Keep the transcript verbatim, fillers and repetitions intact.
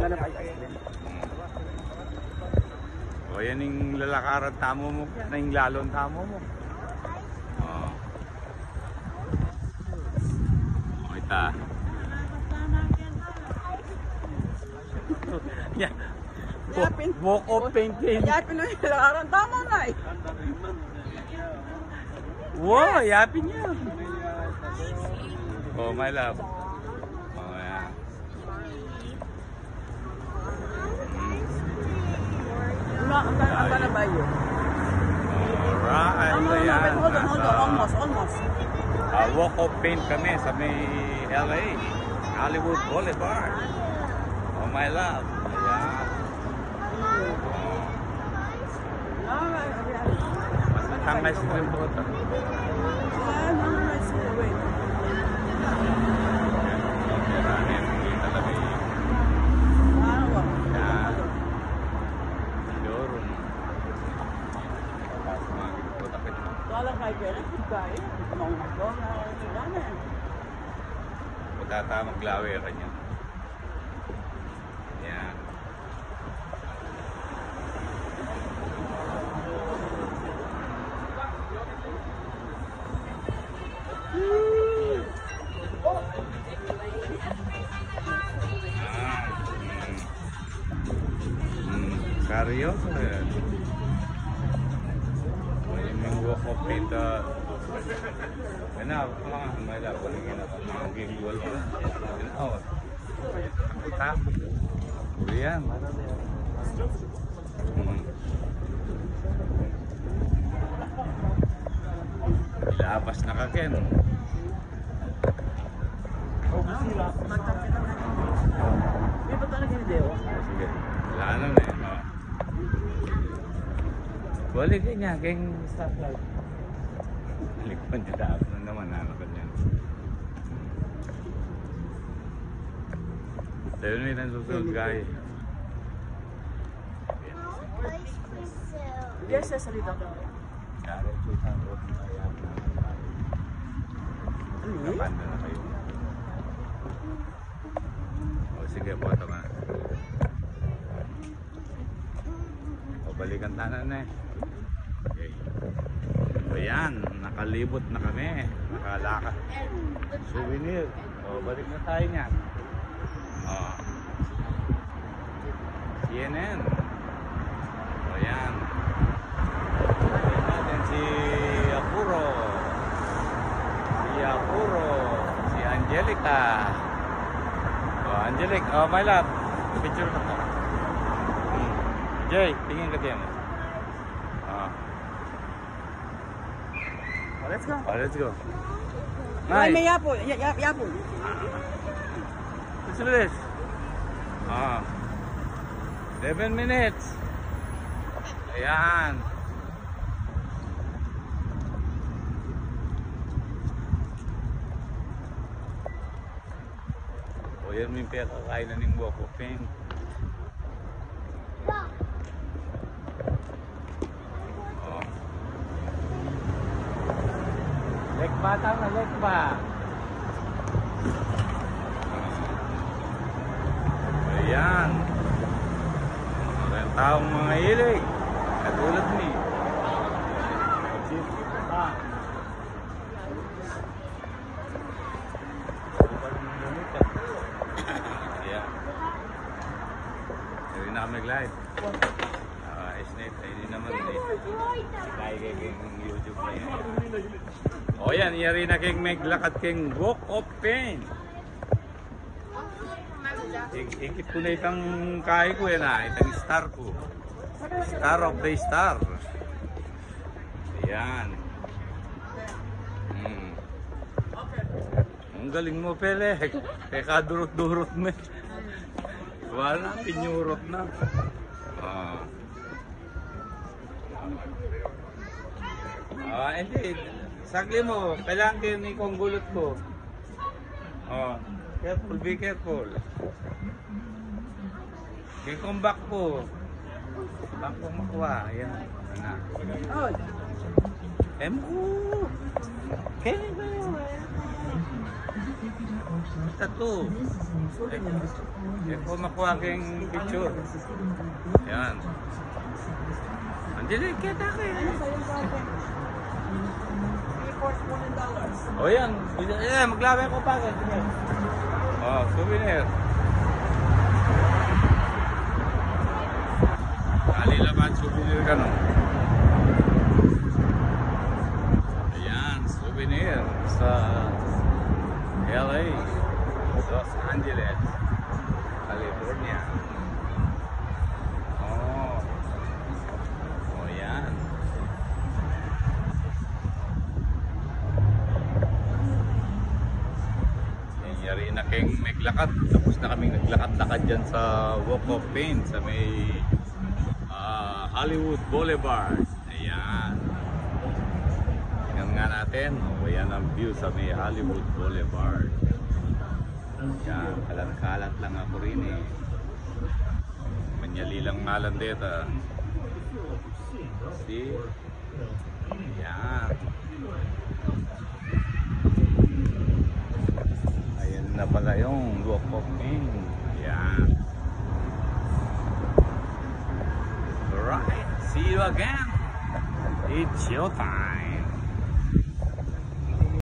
Maghanap ay ice cream. O yan yung lalakaran tamo mo, yan yung lalon tamo mo. O. O ita. Yan. Yapin. Walk of painting. Yapin na yung lalakaran. Tama na eh. Wow, yapin niya. Oh, my love. Oh, yeah. Ang ganda na ba yun? Alright. Hold on, Ayan. hold on, hold on. Almost, almost. Uh, walk of paint kami sa may L A. Hollywood Boulevard. Oh, my love. Ayan. Ang ice cream po ito. Ah, no, no, ice cream. Wait. Maraming kita tabi. Ah, wow. Yan. Siguro. Tapos mga gipot-apit. Kala kay Gary, kaya. Mga mga na na. Pagkata maglawi ka niya. Yan. Seryoso yan. May mga walk of paint. Yan na, mga may laban na mga ginggol ko. Yan na, oh. Kita. Uli yan. Ilabas na ka, Ken. Oh, sila. May ba talaga ni Deo? Sige. Wala na na eh. Oh. Balik niya, keng stoplight. Likpan niya dapat na naman, ano ka niyan. Tayo na yun ang susunod, guys. Yes, yes, salita ko. Karo, susang road na yan. Kapanda na kayo. O sige po, ito nga. O balikan tanan na eh. Okay. So yan, nakalibot na kami. Nakalaka. Souvenir. O balik na tayo niyan. O. C N N. O yan. Balik natin si Apuro. Si Apuro. Si Angelica. O Angelic. O my love. Picture ka po. Hmm. Jay, tingin ka diyan. Let's go. Oh, let's go. Ay, may Nice. yapo. Y y yapo. Let's do this. Ah. eleven minutes. Ayan. O yan yung pinakakain na ng walk of fame. Oh. Lekba tama, lekba. Ayan. Mga taong mga hilig. Katulad ni. Ah. Ayan. Hindi na kami mag-live. Ah, isnet. Hindi naman eh. Kaya kayong YouTube na yan. O yan, iyari na kayong maglakad kayong walk of pain. Ikit ko na itang kahi ko yan ah, itang star ko. Star of the star. Ayan. Hmm. Ang galing mo, Pele. Kaya kadurot-durot mo. Wala, pinyurot na. Ah. Ah, hindi. Sagli mo, kailangan kayo ni kong gulot ko. Oh, careful, be careful. Kaya kong back po. Back po makuha. Ayan. Ano. Oh. Eh mo. Kaya ba yun? Tattoo. Eh, kung makuha kang picture. Yan. Andiyan, kita kayo. O yan. Yan, maglaway ko pa. Oh, souvenir. Kalilaban souvenir ka, no? Ayan, souvenir sa L A, Los Angeles, California. Oh, oh yan. Nangyari na kayong maglakad. Tapos na kaming naglakad-lakad dyan sa Walk of Fame sa may uh, Hollywood Boulevard. Ayan. Tingnan nga natin. O, yan ang view sa may Hollywood Boulevard. Yan. Kalat-kalat lang ako rin eh. Manyali lang malan dito. See? Yan. Ayan na pala yung Walk of Fame. Yan. Alright. See you again. It's showtime.